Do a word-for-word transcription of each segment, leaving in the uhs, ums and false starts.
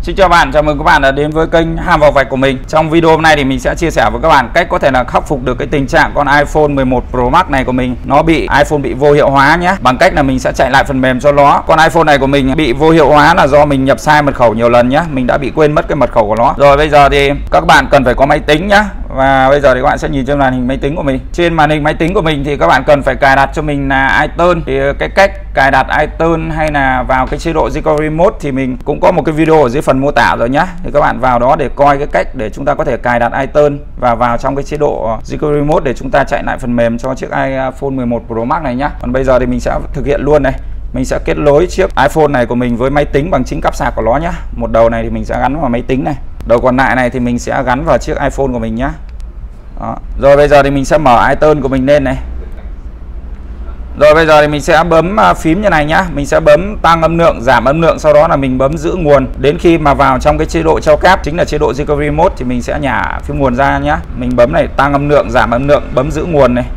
Xin chào bạn, chào mừng các bạn đã đến với kênh Ham Vào Vạch của mình. Trong video hôm nay thì mình sẽ chia sẻ với các bạn cách có thể là khắc phục được cái tình trạng con iPhone mười một Pro Max này của mình nó bị iPhone bị vô hiệu hóa nhé. Bằng cách là mình sẽ chạy lại phần mềm cho nó. Con iPhone này của mình bị vô hiệu hóa là do mình nhập sai mật khẩu nhiều lần nhé. Mình đã bị quên mất cái mật khẩu của nó. Rồi bây giờ thì các bạn cần phải có máy tính nhé. Và bây giờ thì các bạn sẽ nhìn trên màn hình máy tính của mình. Trên màn hình máy tính của mình thì các bạn cần phải cài đặt cho mình là iTunes. Thì cái cách cài đặt iTunes hay là vào cái chế độ Recovery Mode thì mình cũng có một cái video ở dưới phần mô tả rồi nhá. Thì các bạn vào đó để coi cái cách để chúng ta có thể cài đặt iTunes và vào trong cái chế độ Recovery Mode để chúng ta chạy lại phần mềm cho chiếc iPhone mười một Pro Max này nhá. Còn bây giờ thì mình sẽ thực hiện luôn này. Mình sẽ kết nối chiếc iPhone này của mình với máy tính bằng chính cáp sạc của nó nhá. Một đầu này thì mình sẽ gắn vào máy tính này. Đầu còn lại này thì mình sẽ gắn vào chiếc iPhone của mình nhá. Đó. Rồi bây giờ thì mình sẽ mở iTunes của mình lên này. Rồi bây giờ thì mình sẽ bấm phím như này nhá. Mình sẽ bấm tăng âm lượng, giảm âm lượng, sau đó là mình bấm giữ nguồn. Đến khi mà vào trong cái chế độ treo cáp chính là chế độ Recovery Mode thì mình sẽ nhả phím nguồn ra nhá. Mình bấm này, tăng âm lượng, giảm âm lượng, bấm giữ nguồn này.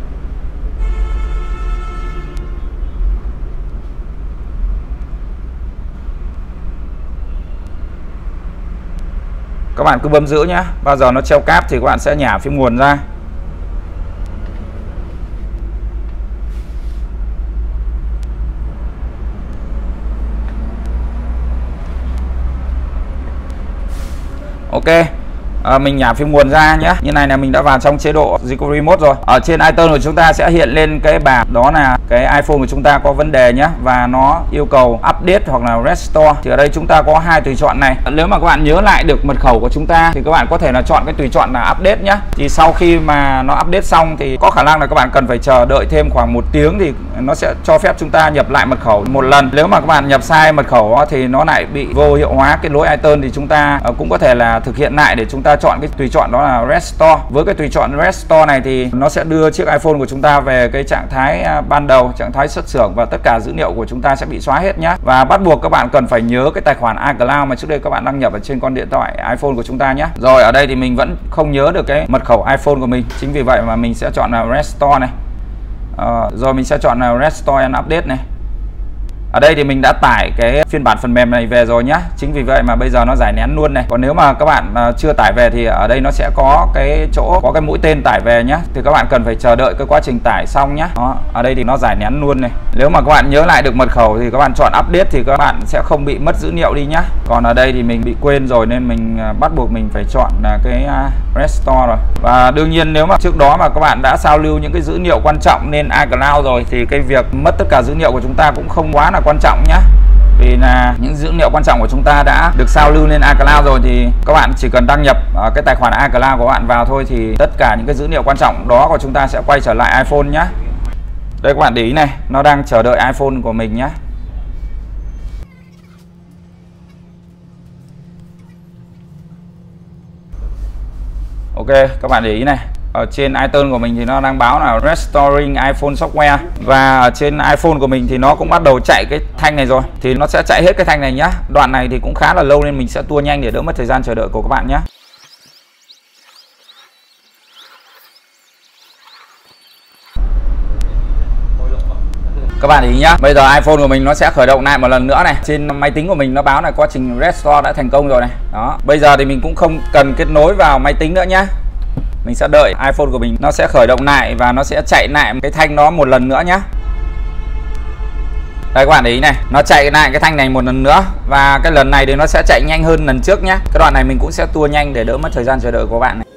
Các bạn cứ bấm giữ nhá. Bao giờ nó treo cáp thì các bạn sẽ nhả phím nguồn ra. Ok, à, mình nhả phím nguồn ra nhé. Như này là mình đã vào trong chế độ Recovery Mode rồi. Ở trên iTunes của chúng ta sẽ hiện lên cái bảng đó là cái iPhone của chúng ta có vấn đề nhé, và nó yêu cầu update hoặc là restore. Thì ở đây chúng ta có hai tùy chọn này. Nếu mà các bạn nhớ lại được mật khẩu của chúng ta thì các bạn có thể là chọn cái tùy chọn là update nhé. Thì sau khi mà nó update xong thì có khả năng là các bạn cần phải chờ đợi thêm khoảng một tiếng thì nó sẽ cho phép chúng ta nhập lại mật khẩu một lần. Nếu mà các bạn nhập sai mật khẩu thì nó lại bị vô hiệu hóa cái lối iTunes thì chúng ta cũng có thể là thực hiện lại để chúng ta chọn cái tùy chọn đó là Restore. Với cái tùy chọn Restore này thì nó sẽ đưa chiếc iPhone của chúng ta về cái trạng thái ban đầu, trạng thái xuất xưởng, và tất cả dữ liệu của chúng ta sẽ bị xóa hết nhé. Và bắt buộc các bạn cần phải nhớ cái tài khoản iCloud mà trước đây các bạn đăng nhập ở trên con điện thoại iPhone của chúng ta nhé. Rồi ở đây thì mình vẫn không nhớ được cái mật khẩu iPhone của mình, chính vì vậy mà mình sẽ chọn là Restore này. À, rồi mình sẽ chọn là Restore and Update này. Ở đây thì mình đã tải cái phiên bản phần mềm này về rồi nhá. Chính vì vậy mà bây giờ nó giải nén luôn này. Còn nếu mà các bạn chưa tải về thì ở đây nó sẽ có cái chỗ có cái mũi tên tải về nhá. Thì các bạn cần phải chờ đợi cái quá trình tải xong nhá. Đó, ở đây thì nó giải nén luôn này. Nếu mà các bạn nhớ lại được mật khẩu thì các bạn chọn update thì các bạn sẽ không bị mất dữ liệu đi nhá. Còn ở đây thì mình bị quên rồi nên mình bắt buộc mình phải chọn cái Restore rồi. Và đương nhiên nếu mà trước đó mà các bạn đã sao lưu những cái dữ liệu quan trọng lên iCloud rồi thì cái việc mất tất cả dữ liệu của chúng ta cũng không quá là quan trọng nhé. Vì là những dữ liệu quan trọng của chúng ta đã được sao lưu lên iCloud rồi thì các bạn chỉ cần đăng nhập cái tài khoản iCloud của bạn vào thôi thì tất cả những cái dữ liệu quan trọng đó của chúng ta sẽ quay trở lại iPhone nhé. Đây các bạn để ý này, nó đang chờ đợi iPhone của mình nhé. Ok, các bạn để ý này. Ở trên iTunes của mình thì nó đang báo là Restoring iPhone Software. Và ở trên iPhone của mình thì nó cũng bắt đầu chạy cái thanh này rồi. Thì nó sẽ chạy hết cái thanh này nhá. Đoạn này thì cũng khá là lâu nên mình sẽ tua nhanh để đỡ mất thời gian chờ đợi của các bạn nhé. Các bạn ý nhá, bây giờ iPhone của mình nó sẽ khởi động lại một lần nữa này. Trên máy tính của mình nó báo là quá trình Restore đã thành công rồi này. Đó, bây giờ thì mình cũng không cần kết nối vào máy tính nữa nhá. Mình sẽ đợi iPhone của mình nó sẽ khởi động lại và nó sẽ chạy lại cái thanh đó một lần nữa nhé. Đây các bạn để ý này, nó chạy lại cái thanh này một lần nữa. Và cái lần này thì nó sẽ chạy nhanh hơn lần trước nhé. Cái đoạn này mình cũng sẽ tua nhanh để đỡ mất thời gian chờ đợi của bạn này.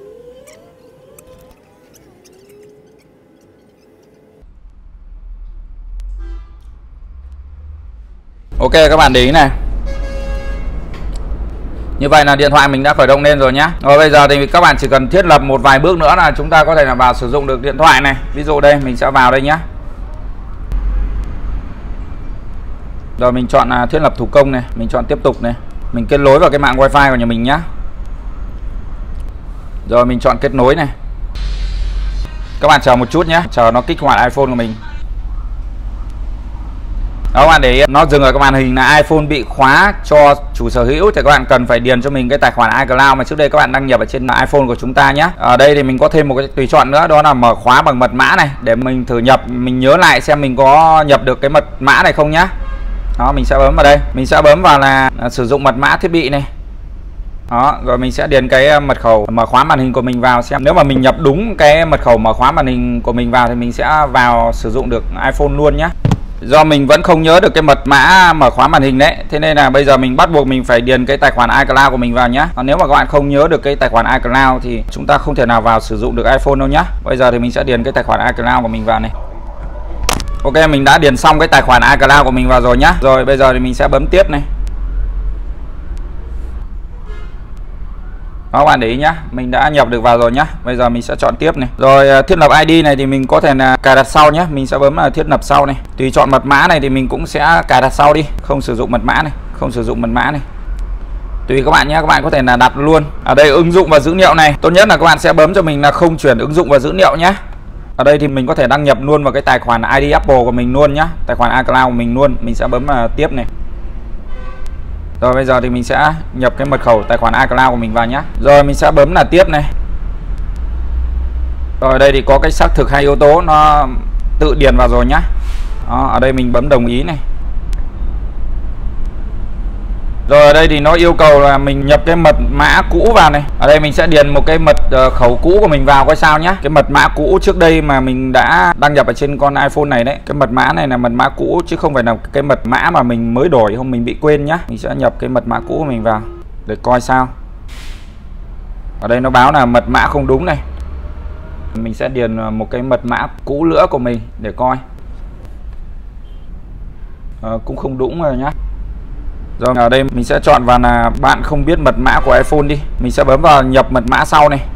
Ok các bạn để ý này. Như vậy là điện thoại mình đã khởi động lên rồi nhá. Rồi bây giờ thì các bạn chỉ cần thiết lập một vài bước nữa là chúng ta có thể là vào sử dụng được điện thoại này. Ví dụ đây mình sẽ vào đây nhá. Rồi mình chọn là thiết lập thủ công này, mình chọn tiếp tục này. Mình kết nối vào cái mạng wifi của nhà mình nhá. Rồi mình chọn kết nối này. Các bạn chờ một chút nhé, chờ nó kích hoạt iPhone của mình. Đó các bạn để ý, nó dừng ở cái màn hình là iPhone bị khóa cho chủ sở hữu. Thì các bạn cần phải điền cho mình cái tài khoản iCloud mà trước đây các bạn đăng nhập ở trên iPhone của chúng ta nhé. Ở đây thì mình có thêm một cái tùy chọn nữa, đó là mở khóa bằng mật mã này. Để mình thử nhập, mình nhớ lại xem mình có nhập được cái mật mã này không nhá. Đó, mình sẽ bấm vào đây, mình sẽ bấm vào là, là sử dụng mật mã thiết bị này. Đó, rồi mình sẽ điền cái mật khẩu mở khóa màn hình của mình vào xem. Nếu mà mình nhập đúng cái mật khẩu mở khóa màn hình của mình vào thì mình sẽ vào sử dụng được iPhone luôn nhé. Do mình vẫn không nhớ được cái mật mã mở khóa màn hình đấy, thế nên là bây giờ mình bắt buộc mình phải điền cái tài khoản iCloud của mình vào nhé. Còn nếu mà các bạn không nhớ được cái tài khoản iCloud thì chúng ta không thể nào vào sử dụng được iPhone đâu nhé. Bây giờ thì mình sẽ điền cái tài khoản iCloud của mình vào này. Ok, mình đã điền xong cái tài khoản iCloud của mình vào rồi nhá. Rồi bây giờ thì mình sẽ bấm tiếp này. Đó, các bạn để ý nhá, mình đã nhập được vào rồi nhá. Bây giờ mình sẽ chọn tiếp này. Rồi thiết lập i đê này thì mình có thể là cài đặt sau nhé. Mình sẽ bấm là thiết lập sau này. Tùy chọn mật mã này thì mình cũng sẽ cài đặt sau đi, không sử dụng mật mã này, không sử dụng mật mã này. Tùy các bạn nhé, các bạn có thể là đặt luôn. Ở đây ứng dụng và dữ liệu này, tốt nhất là các bạn sẽ bấm cho mình là không chuyển ứng dụng và dữ liệu nhé. Ở đây thì mình có thể đăng nhập luôn vào cái tài khoản i đê Apple của mình luôn nhá, tài khoản iCloud của mình luôn. Mình sẽ bấm là tiếp này. Rồi bây giờ thì mình sẽ nhập cái mật khẩu tài khoản iCloud của mình vào nhé. Rồi mình sẽ bấm là tiếp này. Rồi ở đây thì có cái xác thực hai yếu tố nó tự điền vào rồi nhá. Đó, ở đây mình bấm đồng ý này. Rồi ở đây thì nó yêu cầu là mình nhập cái mật mã cũ vào này. Ở đây mình sẽ điền một cái mật khẩu cũ của mình vào coi sao nhá. Cái mật mã cũ trước đây mà mình đã đăng nhập ở trên con iPhone này đấy. Cái mật mã này là mật mã cũ chứ không phải là cái mật mã mà mình mới đổi không, mình bị quên nhá. Mình sẽ nhập cái mật mã cũ của mình vào để coi sao. Ở đây nó báo là mật mã không đúng này. Mình sẽ điền một cái mật mã cũ nữa của mình để coi. À, cũng không đúng rồi nhá. Rồi ở đây mình sẽ chọn vào là bạn không biết mật mã của iPhone đi. Mình sẽ bấm vào nhập mật mã sau này.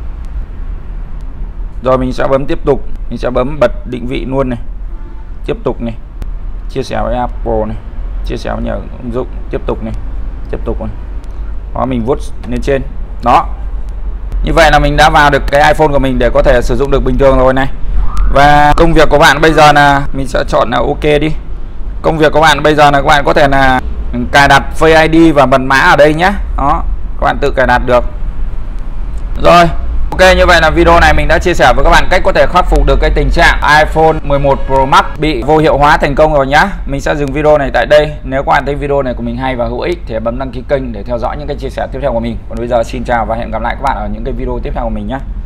Rồi mình sẽ bấm tiếp tục. Mình sẽ bấm bật định vị luôn này. Tiếp tục này. Chia sẻ với Apple này. Chia sẻ với nhà ứng dụng. Tiếp tục này. Tiếp tục này. Đó, mình vuốt lên trên. Đó. Như vậy là mình đã vào được cái iPhone của mình để có thể sử dụng được bình thường rồi này. Và công việc của bạn bây giờ là mình sẽ chọn là ok đi. Công việc của bạn bây giờ là các bạn có thể là cài đặt Face i đê và mật mã ở đây nhé. Đó, các bạn tự cài đặt được. Rồi, ok, như vậy là video này mình đã chia sẻ với các bạn cách có thể khắc phục được cái tình trạng iPhone mười một Pro Max bị vô hiệu hóa thành công rồi nhá. Mình sẽ dừng video này tại đây. Nếu các bạn thấy video này của mình hay và hữu ích thì bấm đăng ký kênh để theo dõi những cái chia sẻ tiếp theo của mình. Còn bây giờ xin chào và hẹn gặp lại các bạn ở những cái video tiếp theo của mình nhé.